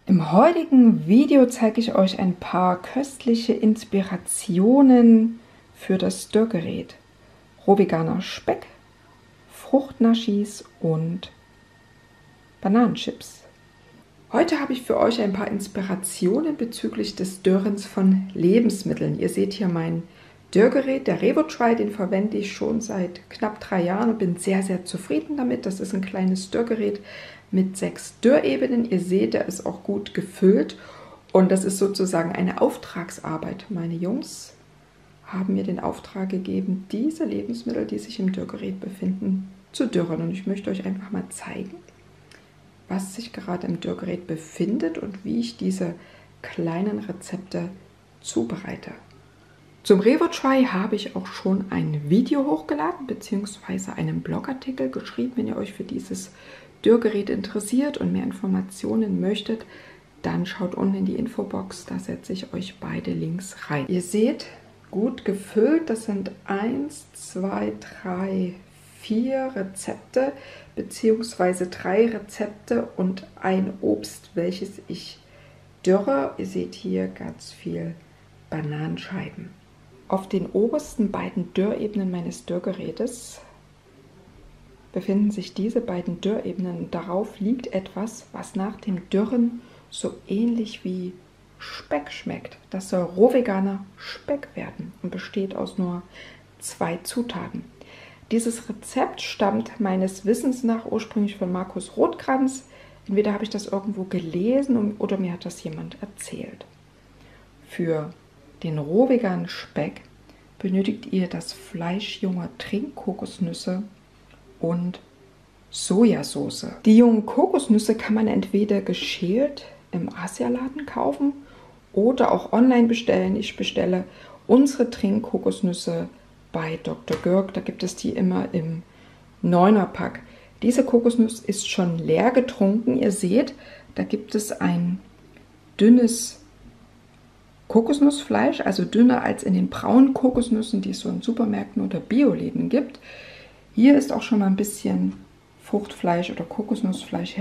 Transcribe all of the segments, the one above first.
Im heutigen Video zeige ich euch ein paar köstliche Inspirationen für das Dörrgerät. Rohveganer Speck, Fruchtnaschis und Bananenchips. Heute habe ich für euch ein paar Inspirationen bezüglich des Dörrens von Lebensmitteln. Ihr seht hier mein Dörrgerät, der RevoTry, den verwende ich schon seit knapp 3 Jahren und bin sehr, sehr zufrieden damit. Das ist ein kleines Dörrgerät mit 6 Dörrebenen. Ihr seht, der ist auch gut gefüllt und das ist sozusagen eine Auftragsarbeit. Meine Jungs haben mir den Auftrag gegeben, diese Lebensmittel, die sich im Dörrgerät befinden, zu dörren. Und ich möchte euch einfach mal zeigen, was sich gerade im Dörrgerät befindet und wie ich diese kleinen Rezepte zubereite. Zum RevoTry habe ich auch schon ein Video hochgeladen bzw. einen Blogartikel geschrieben. Wenn ihr euch für dieses Dörrgerät interessiert und mehr Informationen möchtet, dann schaut unten in die Infobox, da setze ich euch beide Links rein. Ihr seht, gut gefüllt, das sind 1, 2, 3, 4 Rezepte bzw. 3 Rezepte und ein Obst, welches ich dörre. Ihr seht hier ganz viel Bananenscheiben. Auf den obersten beiden Dörrebenen meines Dörrgerätes befinden sich diese beiden Dörrebenen. Darauf liegt etwas, was nach dem Dörren so ähnlich wie Speck schmeckt. Das soll rohveganer Speck werden und besteht aus nur 2 Zutaten. Dieses Rezept stammt meines Wissens nach ursprünglich von Markus Rothkranz. Entweder habe ich das irgendwo gelesen oder mir hat das jemand erzählt. Für den rohveganen Speck benötigt ihr das Fleisch junger Trinkkokosnüsse und Sojasauce. Die jungen Kokosnüsse kann man entweder geschält im Asialaden kaufen oder auch online bestellen. Ich bestelle unsere Trinkkokosnüsse bei Dr. Görg. Da gibt es die immer im 9er-Pack. Diese Kokosnuss ist schon leer getrunken. Ihr seht, da gibt es ein dünnes Kokosnussfleisch, also dünner als in den braunen Kokosnüssen, die es so in Supermärkten oder Bioläden gibt. Hier ist auch schon mal ein bisschen Fruchtfleisch oder Kokosnussfleisch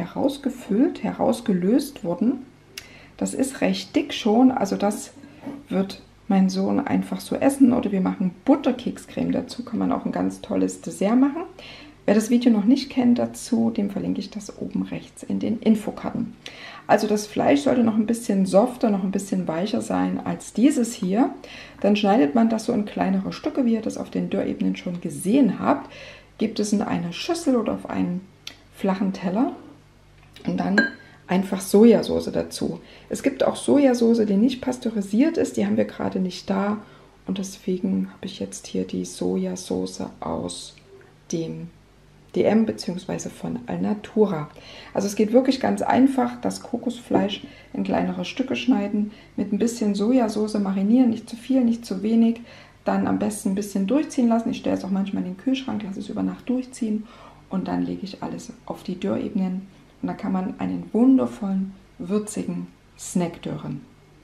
herausgelöst worden. Das ist recht dick schon, also das wird mein Sohn einfach so essen oder wir machen Butterkekscreme dazu, kann man auch ein ganz tolles Dessert machen. Wer das Video noch nicht kennt dazu, dem verlinke ich das oben rechts in den Infokarten. Also das Fleisch sollte noch ein bisschen softer, noch ein bisschen weicher sein als dieses hier. Dann schneidet man das so in kleinere Stücke, wie ihr das auf den Dörrebenen schon gesehen habt. Gebt es in eine Schüssel oder auf einen flachen Teller und dann einfach Sojasauce dazu. Es gibt auch Sojasauce, die nicht pasteurisiert ist, die haben wir gerade nicht da und deswegen habe ich jetzt hier die Sojasauce aus dem DM bzw. von Alnatura. Also es geht wirklich ganz einfach, das Kokosfleisch in kleinere Stücke schneiden, mit ein bisschen Sojasauce marinieren, nicht zu viel, nicht zu wenig, dann am besten ein bisschen durchziehen lassen. Ich stelle es auch manchmal in den Kühlschrank, lasse es über Nacht durchziehen und dann lege ich alles auf die Dörrebenen und da kann man einen wundervollen, würzigen Snack dörren.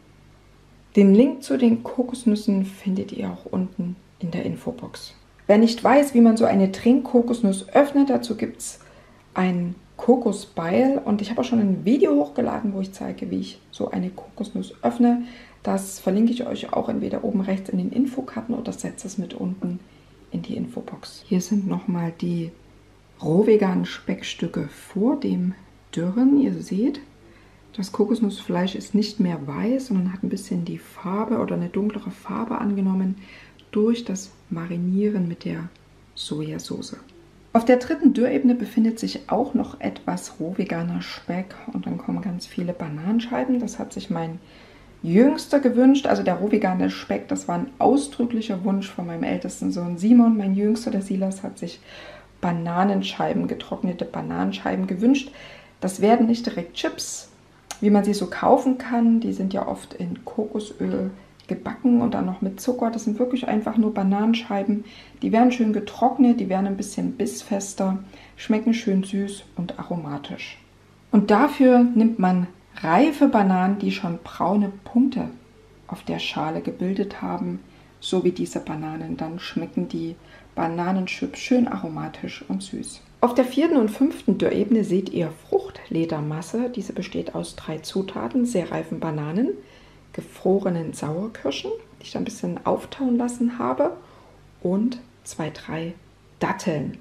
Den Link zu den Kokosnüssen findet ihr auch unten in der Infobox. Wer nicht weiß, wie man so eine Trinkkokosnuss öffnet, dazu gibt es ein Kokosbeil und ich habe auch schon ein Video hochgeladen, wo ich zeige, wie ich so eine Kokosnuss öffne. Das verlinke ich euch auch entweder oben rechts in den Infokarten oder setze es mit unten in die Infobox. Hier sind nochmal die rohveganen Speckstücke vor dem Dörren. Ihr seht, das Kokosnussfleisch ist nicht mehr weiß, sondern hat ein bisschen die Farbe oder eine dunklere Farbe angenommen durch das Marinieren mit der Sojasauce. Auf der dritten Dörrebene befindet sich auch noch etwas rohveganer Speck und dann kommen ganz viele Bananenscheiben. Das hat sich mein Jüngster gewünscht, also der rohvegane Speck, das war ein ausdrücklicher Wunsch von meinem ältesten Sohn Simon. Mein Jüngster, der Silas, hat sich Bananenscheiben, getrocknete Bananenscheiben gewünscht. Das werden nicht direkt Chips, wie man sie so kaufen kann. Die sind ja oft in Kokosöl gebacken und dann noch mit Zucker. Das sind wirklich einfach nur Bananenscheiben. Die werden schön getrocknet, die werden ein bisschen bissfester, schmecken schön süß und aromatisch. Und dafür nimmt man reife Bananen, die schon braune Punkte auf der Schale gebildet haben, so wie diese Bananen. Dann schmecken die Bananenchips schön aromatisch und süß. Auf der 4. und 5. Dörrebene seht ihr Fruchtledermasse. Diese besteht aus 3 Zutaten: sehr reifen Bananen, gefrorenen Sauerkirschen, die ich da ein bisschen auftauen lassen habe, und 2, 3 Datteln.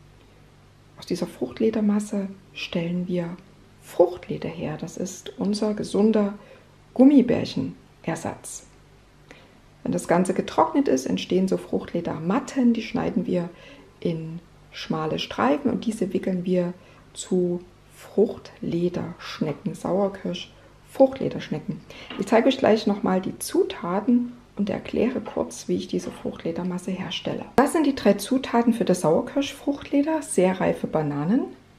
Aus dieser Fruchtledermasse stellen wir Fruchtleder her. Das ist unser gesunder Gummibärchenersatz. Wenn das Ganze getrocknet ist, entstehen so Fruchtledermatten. Die schneiden wir in schmale Streifen und diese wickeln wir zu Fruchtlederschnecken, Sauerkirsch-Fruchtlederschnecken. Ich zeige euch gleich nochmal die Zutaten und erkläre kurz, wie ich diese Fruchtledermasse herstelle. Das sind die 3 Zutaten für das Sauerkirsch-Fruchtleder: sehr reife Bananen,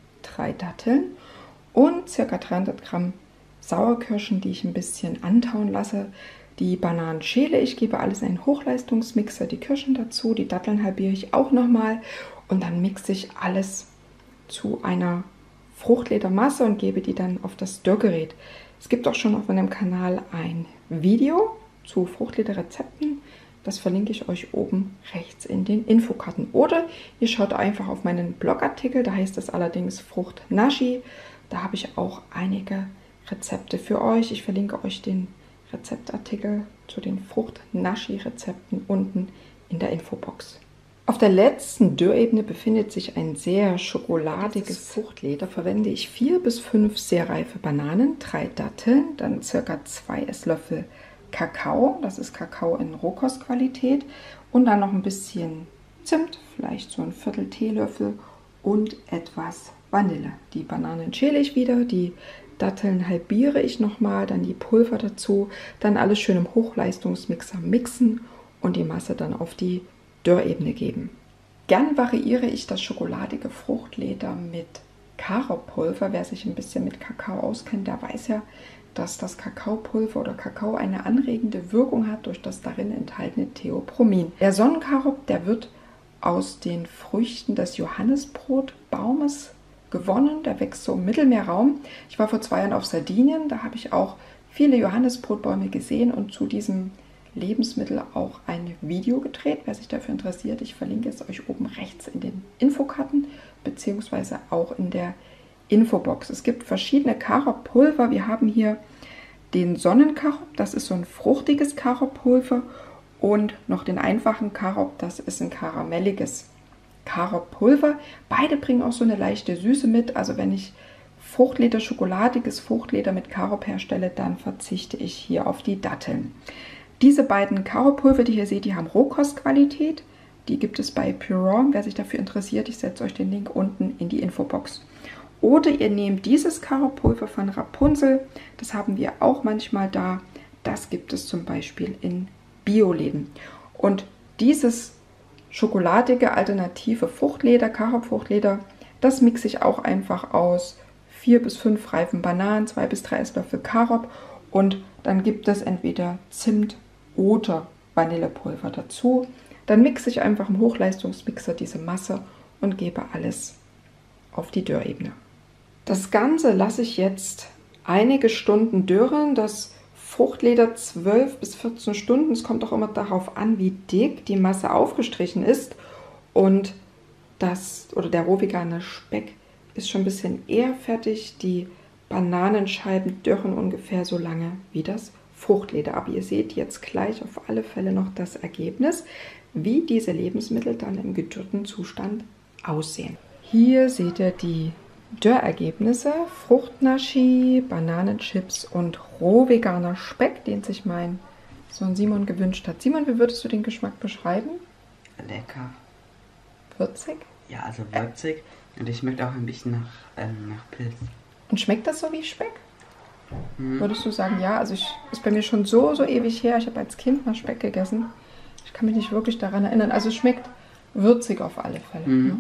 3 Datteln und ca. 300 Gramm Sauerkirschen, die ich ein bisschen antauen lasse. Die Bananen schäle ich, gebe alles in einen Hochleistungsmixer, die Kirschen dazu, die Datteln halbiere ich auch nochmal und dann mixe ich alles zu einer Fruchtledermasse und gebe die dann auf das Dörrgerät. Es gibt auch schon auf meinem Kanal ein Video zu Fruchtlederrezepten. Das verlinke ich euch oben rechts in den Infokarten. Oder ihr schaut einfach auf meinen Blogartikel, da heißt es allerdings Frucht-Naschi. Da habe ich auch einige Rezepte für euch. Ich verlinke euch den Rezeptartikel zu den Frucht-Naschi-Rezepten unten in der Infobox. Auf der letzten Dörrebene befindet sich ein sehr schokoladiges Fruchtleder. Verwende ich 4 bis 5 sehr reife Bananen, 3 Datteln, dann ca. 2 Esslöffel Kakao, das ist Kakao in Rohkostqualität, und dann noch ein bisschen Zimt, vielleicht so ein Viertel Teelöffel, und etwas Vanille. Die Bananen schäle ich wieder, die Datteln halbiere ich nochmal, dann die Pulver dazu, dann alles schön im Hochleistungsmixer mixen und die Masse dann auf die Dörrebene geben. Gern variiere ich das schokoladige Fruchtleder mit Karopulver. Wer sich ein bisschen mit Kakao auskennt, der weiß ja, dass das Kakaopulver oder Kakao eine anregende Wirkung hat durch das darin enthaltene Theobromин. Der Sonnenkarob, der wird aus den Früchten des Johannisbrotbaumes gewonnen. Der wächst so im Mittelmeerraum. Ich war vor 2 Jahren auf Sardinien, da habe ich auch viele Johannisbrotbäume gesehen und zu diesem Lebensmittel auch ein Video gedreht. Wer sich dafür interessiert, ich verlinke es euch oben rechts in den Infokarten beziehungsweise auch in der Infobox. Es gibt verschiedene Karopulver. Wir haben hier den Sonnenkarob, das ist so ein fruchtiges Karopulver, und noch den einfachen Karob, das ist ein karamelliges Karopulver. Beide bringen auch so eine leichte Süße mit. Also wenn ich Fruchtleder, schokoladiges Fruchtleder mit Karob herstelle, dann verzichte ich hier auf die Datteln. Diese beiden Karopulver, die ihr seht, die haben Rohkostqualität. Die gibt es bei Puron. Wer sich dafür interessiert, ich setze euch den Link unten in die Infobox. Oder ihr nehmt dieses Karopulver von Rapunzel. Das haben wir auch manchmal da. Das gibt es zum Beispiel in Bioläden. Und dieses schokoladige alternative Fruchtleder, Karopfruchtleder, das mixe ich auch einfach aus 4 bis 5 reifen Bananen, 2 bis 3 Esslöffel Karob, und dann gibt es entweder Zimt oder Vanillepulver dazu. Dann mixe ich einfach im Hochleistungsmixer diese Masse und gebe alles auf die Dörrebene. Das Ganze lasse ich jetzt einige Stunden dürren. Das Fruchtleder 12 bis 14 Stunden. Es kommt auch immer darauf an, wie dick die Masse aufgestrichen ist. Und der rohvegane Speck ist schon ein bisschen eher fertig. Die Bananenscheiben dürren ungefähr so lange wie das Fruchtleder. Aber ihr seht jetzt gleich auf alle Fälle noch das Ergebnis, wie diese Lebensmittel dann im gedürrten Zustand aussehen. Hier seht ihr die Dörrergebnisse: Frucht-Naschi, Bananenchips und rohveganer Speck, den sich mein Sohn Simon gewünscht hat. Simon, wie würdest du den Geschmack beschreiben? Lecker. Würzig? Ja, also würzig, und ich schmeckt auch ein bisschen nach Pilz. Und schmeckt das so wie Speck? Würdest du sagen, ja? Also ist bei mir schon so ewig her. Ich habe als Kind mal Speck gegessen. Ich kann mich nicht wirklich daran erinnern. Also es schmeckt würzig auf alle Fälle. Ne?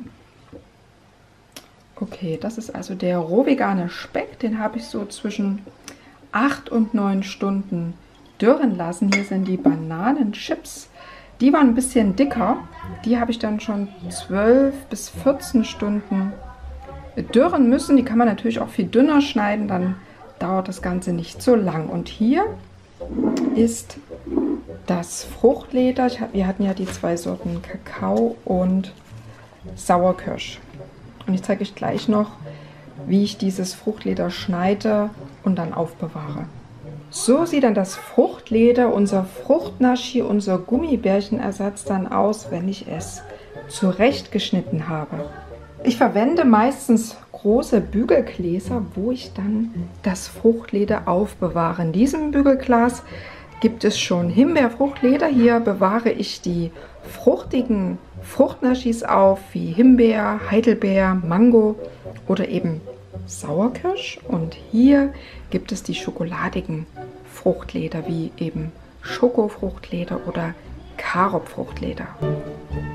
Okay, das ist also der rohvegane Speck. Den habe ich so zwischen 8 und 9 Stunden dürren lassen. Hier sind die Bananenchips. Die waren ein bisschen dicker. Die habe ich dann schon 12 bis 14 Stunden dürren müssen. Die kann man natürlich auch viel dünner schneiden, dann dauert das Ganze nicht so lang. Und hier ist das Fruchtleder. Wir hatten ja die 2 Sorten Kakao und Sauerkirsch. Und ich zeige euch gleich noch, wie ich dieses Fruchtleder schneide und dann aufbewahre. So sieht dann das Fruchtleder, unser Fruchtnaschi, unser Gummibärchenersatz dann aus, wenn ich es zurechtgeschnitten habe. Ich verwende meistens große Bügelgläser, wo ich dann das Fruchtleder aufbewahre. In diesem Bügelglas gibt es schon Himbeerfruchtleder. Hier bewahre ich die fruchtigen Fruchtnaschis auf, wie Himbeer, Heidelbeer, Mango oder eben Sauerkirsch. Und hier gibt es die schokoladigen Fruchtleder, wie eben Schokofruchtleder oder Karopfruchtleder.